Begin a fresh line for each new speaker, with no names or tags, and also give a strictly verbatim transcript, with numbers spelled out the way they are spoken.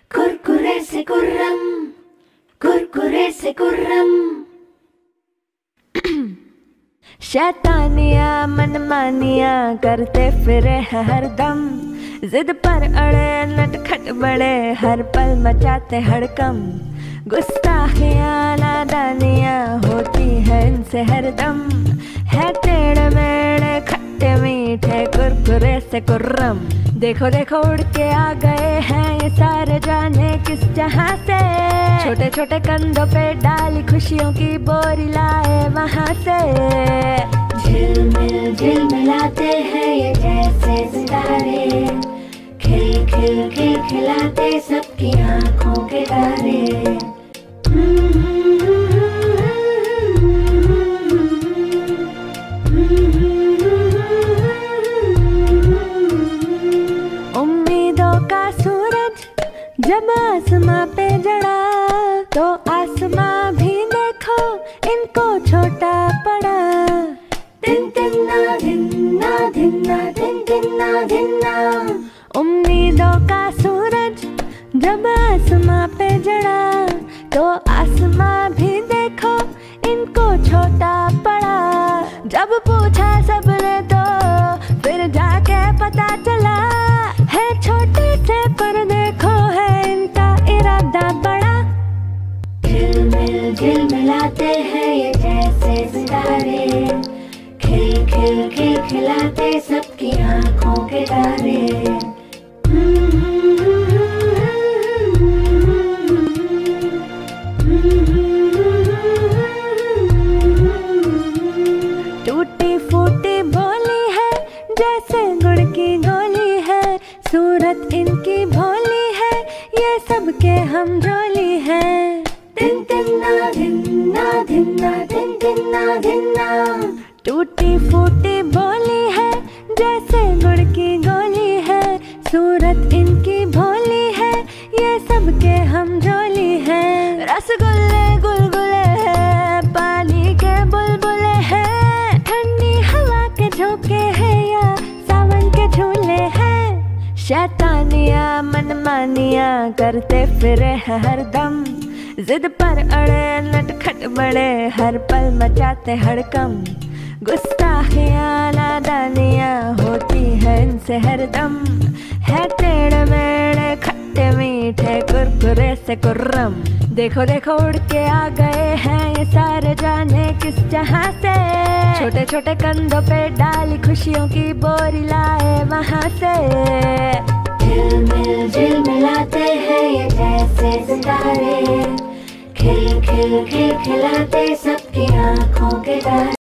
कुरकुरे से कुर्रम, कुरकुरे से कुर्रम।
शैतानिया मनमानिया करते फिरे हैं हरदम, जिद पर अड़े नटखट बड़े हर पल मचाते हड़कम। गुस्ताखियां नादानियां होती है इनसे हरदम, है टेढ़े मेढ़े खट्टे मीठे कुरकुरे से कुर्रम। देखो देखो उड़ के आ गए हैं ये सारे जाने किस जहां से, छोटे छोटे कंधों पे डाली खुशियों की बोरी लाए वहां से।
झिलमिल झिलमिलाते हैं ये जैसे सितारे, खिल खिल खिल खिलाते सबकी आंखों के तारे।
उम्मीदों का सूरज जब आसमां पे जड़ा, तो आसमां भी देखो इनको छोटा पड़ा।
दिन दिन्ना दिन्ना दिन्ना दिन दिन्ना दिन्ना।
उम्मीदों का सूरज जब आसमां पे जड़ा, तो आसमां भी देखो इनको छोटा पड़ा। जब पूछा सबने तो फिर जाके पता चला, है छोटे से पर देखो है इनका इरादा बड़ा।
झिलमिल झिलमिलाते हैं ये जैसे सितारे, खिल खिल खिल खिलाते सबकी आंखों के तारे।
टूटी फूटी बोली है जैसे गुड़ की गोली है, सूरत इनकी भोली है ये सबके हम झोली है।
दिन दिन्ना दिन्ना दिन्ना दिन दिन्ना दिन्ना।
टूटी फूटी बोली है जैसे गुड़ की गोली है, सूरत इनकी भोली है ये सबके हम झोली है। रसगुल्ले गुलगुले हैं, पानी के बुलबुले हैं, ठंडी हवा के झोंके हैं या सावन के झूले हैं। शैतानिया मनमानिया करते फिरे हैं हरदम, जिद पर अड़े नटखट बड़े हर पल मचाते हड़कम। गुस्ताखियां नादानियां होती है इनसे हरदम, है टेढ़े मेढ़े खट्टे मीठे कुरकुरे से कुर्रम। देखो देखो उड़ के आ गए हैं ये सारे जाने किस जहां से, छोटे छोटे कंधों पे डाली खुशियों की बोरी लाए वहां से।
झिलमिल झिलमिलाते हैं ये जैसे सितारे, खिल खिल खिल खिलाते सबकी आंखों के तारे।